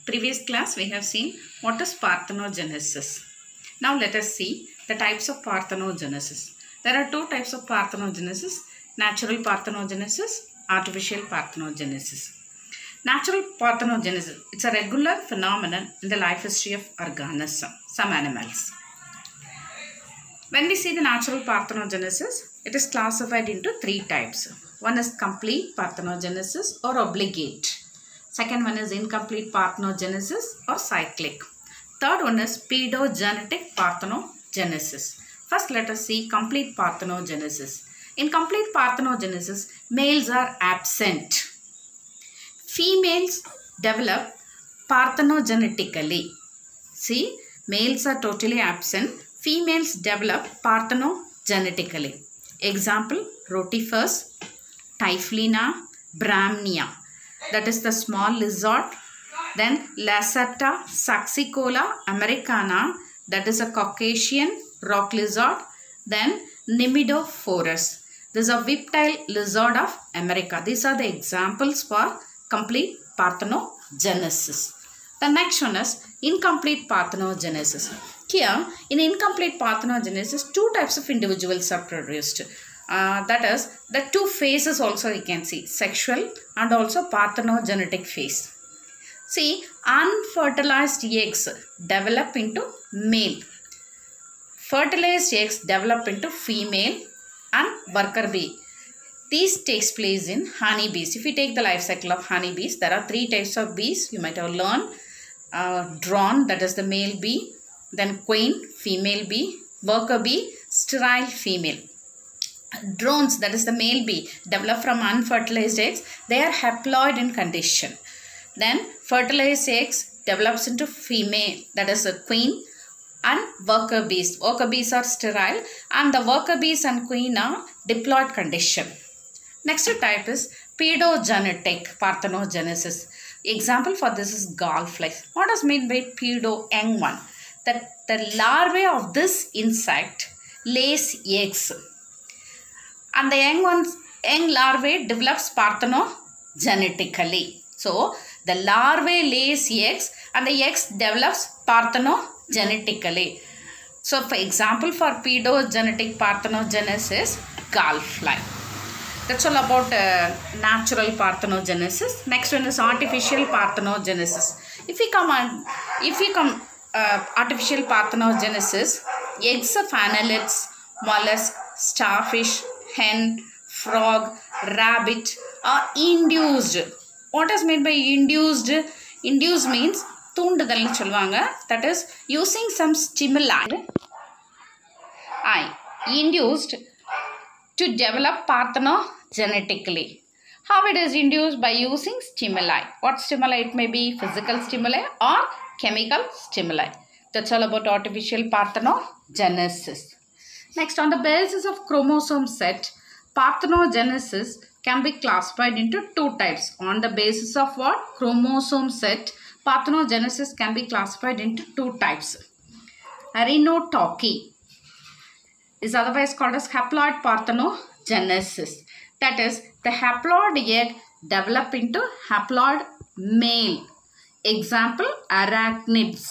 Previous class we have seen what is parthenogenesis. Now let us see the types of parthenogenesis. There are two types of parthenogenesis: natural parthenogenesis, artificial parthenogenesis. Natural parthenogenesis, it's a regular phenomenon in the life history of organism, some animals. When we see the natural parthenogenesis, it is classified into three types. One is complete parthenogenesis or obligate. Second one is incomplete parthenogenesis or cyclic. Third one is pedogenetic parthenogenesis. First, let us see complete parthenogenesis. In complete parthenogenesis, males are absent. Females develop parthenogenetically. See, males are totally absent. Females develop parthenogenetically. Example, Rotifers, Typhlina, Brahmnia. That is the small lizard. Then Lacerta saxicola americana. That is a Caucasian rock lizard. Then Nimidophorus. This is a whiptail lizard of America. These are the examples for complete parthenogenesis. The next one is incomplete parthenogenesis. Here, in incomplete parthenogenesis, two types of individuals are produced. That is, the two phases also you can see, sexual and also parthenogenetic phase. See, unfertilized eggs develop into male. Fertilized eggs develop into female and worker bee. This takes place in honeybees. If you take the life cycle of honeybees, there are three types of bees. You might have learned drone, that is the male bee. Then queen, female bee. Worker bee, sterile female. Drones, that is the male bee, develop from unfertilized eggs. They are haploid in condition. Then fertilized eggs develops into female, that is a queen, and worker bees. Worker bees are sterile and the worker bees and queen are diploid condition. Next type is pedogenetic parthenogenesis. Example for this is gallflies. What does mean by pedo, young one? That the larvae of this insect lays eggs. And the young larvae develops parthenogenetically. So, the larvae lays eggs and the eggs develops parthenogenetically. So, for example, for pedogenetic parthenogenesis, gallfly. That's all about natural parthenogenesis. Next one is artificial parthenogenesis. If we come artificial parthenogenesis, eggs of annelids, mollusks, starfish, hen, frog, rabbit are induced. What is meant by induced? Induced means தூண்டுதல்னு சொல்வாங்க. That is using some stimuli. Induced to develop parthenogenetically. How it is induced? By using stimuli. What stimuli it may be? Physical stimuli or chemical stimuli. That's all about artificial parthenogenesis. Next, on the basis of chromosome set, parthenogenesis can be classified into two types. On the basis of what? Chromosome set, parthenogenesis can be classified into two types. Arenotoky is otherwise called as haploid parthenogenesis. That is, the haploid egg develop into haploid male. Example, arachnids.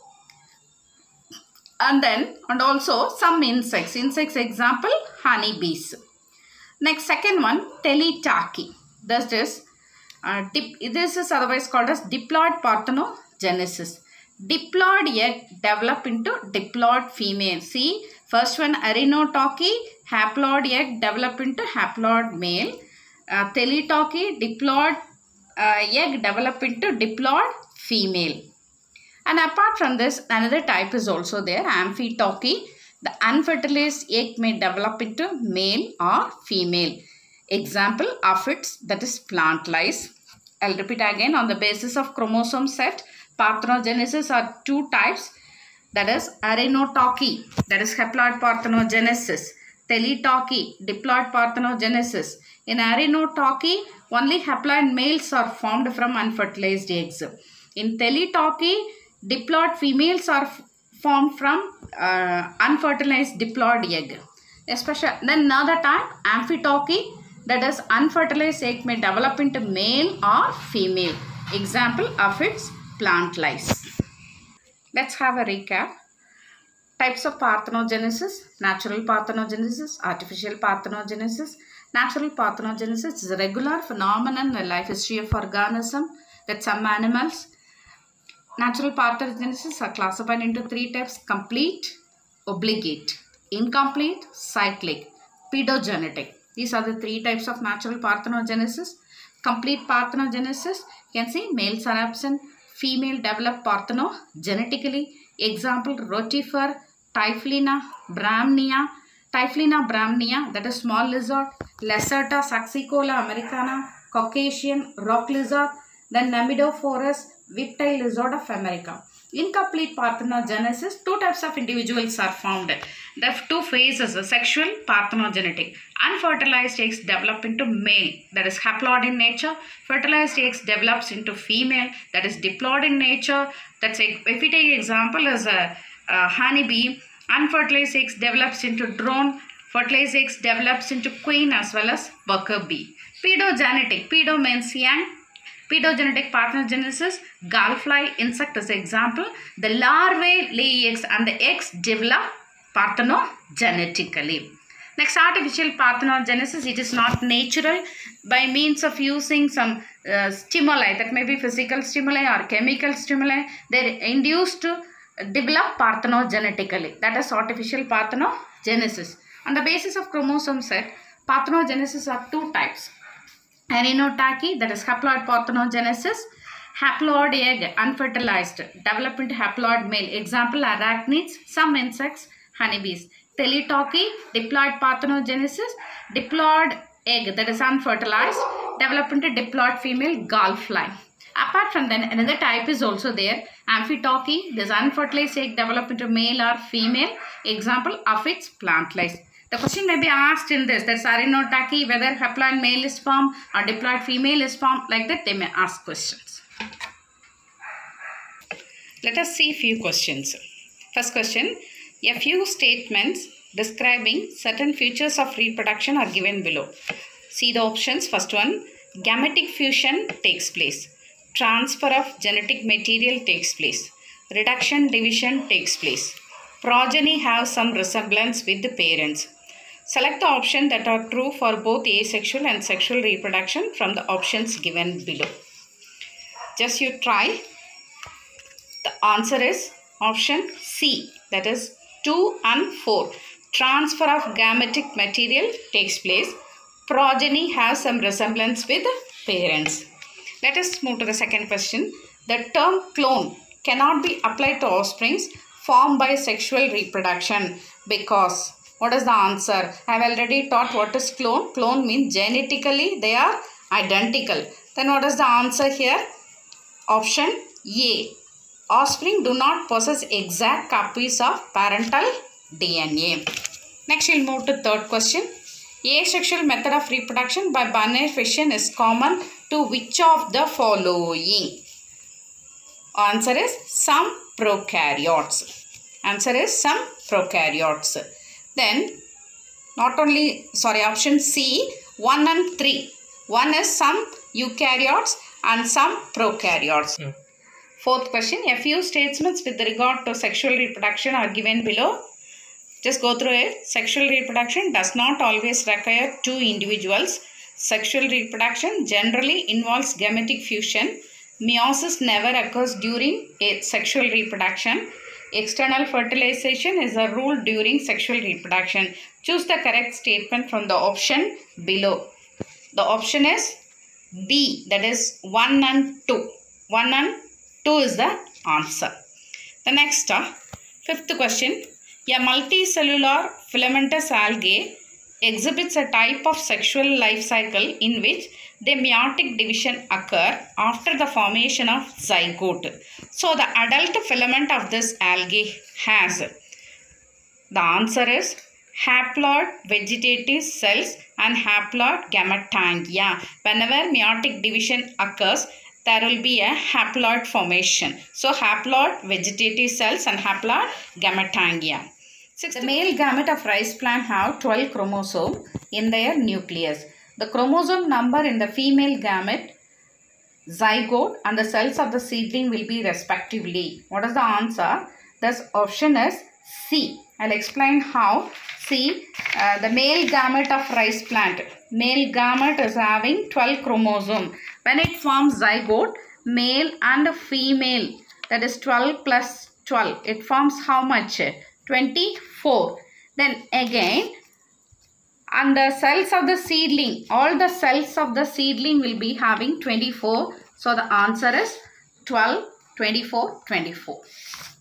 And also some insects. Insects example, honeybees. Next, second one, teletachy. That is, this is otherwise called as diploid parthenogenesis. Diploid egg develop into diploid female. See, first one, arenotoky, haploid egg develop into haploid male. Teletachy, diploid egg develop into diploid female. And apart from this, another type is also there, amphitochy. The unfertilized egg may develop into male or female. Example, aphids, that is plant lice. I'll repeat again, on the basis of chromosome set, parthenogenesis are two types. That is arenotoky, that is haploid parthenogenesis. Teletachy, diploid parthenogenesis. In arenotoky, only haploid males are formed from unfertilized eggs. In teletachy, diploid females are formed from unfertilized diploid egg. Especially then another type, amphitochy, that is unfertilized egg may develop into male or female. Example, aphids, plant life. Let's have a recap. Types of parthenogenesis: natural parthenogenesis, artificial parthenogenesis. Natural parthenogenesis is a regular phenomenon in the life history of organism with some animals. Natural parthenogenesis are classified into three types: complete, obligate, incomplete, cyclic, pedogenetic. These are the three types of natural parthenogenesis. Complete parthenogenesis, you can see males are absent, female develop parthenogenetically. Example: rotifer, Typhlina brahmnia, that is small lizard, Lacerta saxicola americana, Caucasian rock lizard, then Namidophorus, whiptail lizard of America. Incomplete parthenogenesis, two types of individuals are found. There are two phases: sexual, parthenogenetic. Unfertilized eggs develop into male, that is haploid in nature. Fertilized eggs develops into female, that is diploid in nature. That's a, if we take example as a honeybee, unfertilized eggs develops into drone. Fertilized eggs develops into queen as well as worker bee. Pedogenetic, pedo means young. Pedogenetic parthenogenesis, gallfly insect is an example. The larvae lay eggs and the eggs develop parthenogenetically. Next, artificial parthenogenesis. It is not natural. By means of using some stimuli, that may be physical stimuli or chemical stimuli, they are induced to develop parthenogenetically. That is artificial parthenogenesis. On the basis of chromosome set, parthenogenesis are two types. Arenotachy, that is haploid parthenogenesis. Haploid egg, unfertilized, develop into haploid male. Example: arachnids, some insects, honeybees. Teletachy, diploid parthenogenesis. Diploid egg, that is unfertilized, develop into diploid female, gallfly. Apart from that, another type is also there. Amphitachy, this unfertilized egg develop into male or female. Example: aphids, plant lice. The question may be asked in this, that's Arenotachy, whether haploid male is formed or diploid female is formed. Like that, they may ask questions. Let us see few questions. First question: a few statements describing certain features of reproduction are given below. See the options. First one: gametic fusion takes place. Transfer of genetic material takes place. Reduction division takes place. Progeny have some resemblance with the parents. Select the option that are true for both asexual and sexual reproduction from the options given below. Just you try. The answer is option C, that is 2 and 4. Transfer of gametic material takes place. Progeny has some resemblance with parents. Let us move to the second question. The term clone cannot be applied to offsprings formed by sexual reproduction because. What is the answer? I have already taught what is clone. Clone means genetically they are identical. Then what is the answer here? Option A. Offspring do not possess exact copies of parental DNA. Next we will move to third question. Asexual method of reproduction by binary fission is common to which of the following? Answer is some prokaryotes. Answer is some prokaryotes. Then, option C, 1 and 3. One is some eukaryotes and some prokaryotes. Fourth question, a few statements with regard to sexual reproduction are given below. Just go through it. Sexual reproduction does not always require two individuals. Sexual reproduction generally involves gametic fusion. Meiosis never occurs during a sexual reproduction. External fertilization is a rule during sexual reproduction. Choose the correct statement from the option below. The option is B, that is 1 and 2. 1 and 2 is the answer. The next, fifth question. A multicellular filamentous algae exhibits a type of sexual life cycle in which the meiotic division occur after the formation of zygote. So, the adult filament of this algae has. The answer is haploid vegetative cells and haploid gametangia. Whenever meiotic division occurs, there will be a haploid formation. So, haploid vegetative cells and haploid gametangia. Sixth, the male gamete of rice plant have 12 chromosomes in their nucleus. The chromosome number in the female gamete zygote and the cells of the seedling will be respectively. What is the answer? This option is C. I'll explain how. See, the male gamete of rice plant. Male gamete is having 12 chromosomes. When it forms zygote, male and female, that is 12 plus 12. It forms how much? 24. Then again, and the cells of the seedling, all the cells of the seedling will be having 24. So the answer is 12, 24, 24.